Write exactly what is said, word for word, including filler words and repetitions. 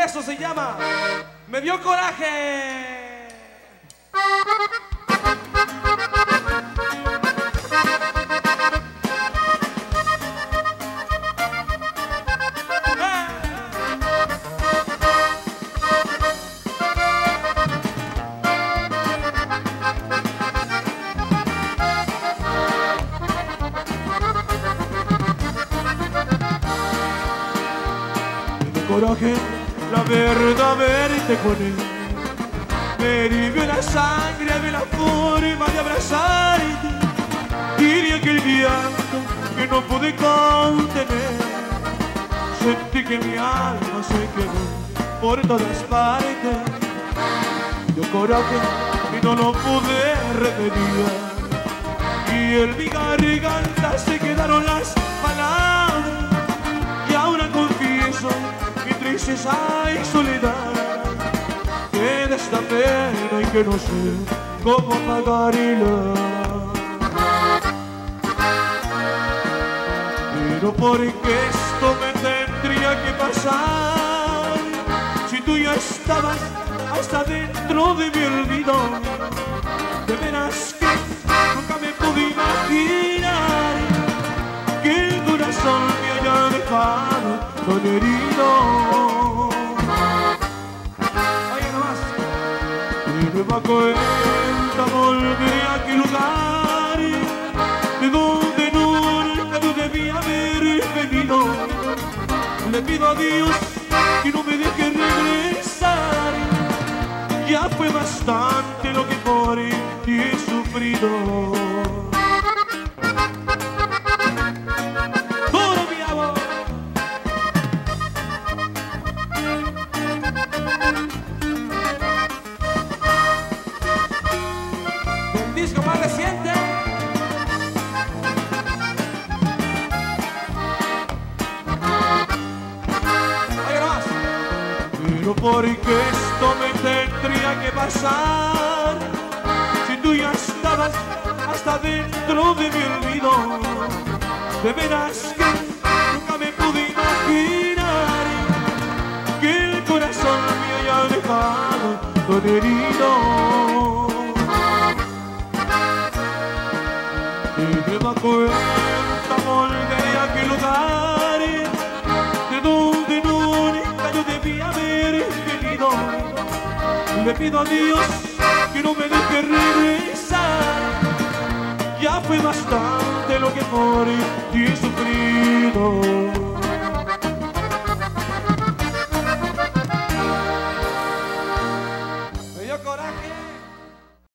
Eso se llama Me dio coraje. Coraje, la verdad, verte con él. Me hirió la sangre, me la forma de abrazarte. Y de aquel llanto que no pude contener, sentí que mi alma se quedó por todas partes. Dio coraje y no lo pude remediar. Y en mi garganta se quedaron las palabras. Y ahora confieso tristeza y soledad, que de esta pena y que no sé cómo pagarla. Pero ¿por qué esto me tendría que pasar? Si tú ya estabas hasta dentro de mi olvido. De veras que nunca me pude imaginar que el corazón me haya dejado tan herido. Me va a cuenta, volveré a aquel lugar de donde nunca yo debía haber venido. Le pido a Dios que no me deje regresar. Ya fue bastante lo que por ti he sufrido. Disco más reciente. Oye, nomás. Pero ¿por qué esto me tendría que pasar? Si tú ya estabas hasta dentro de mi olvido. De veras que nunca me pude imaginar que el corazón me haya dejado tan herido. Y me da cuenta, volveré a aquel lugar de donde nunca yo debía haber venido. Le pido a Dios que no me deje regresar. Ya fue bastante lo que por ti he sufrido. Me dio coraje.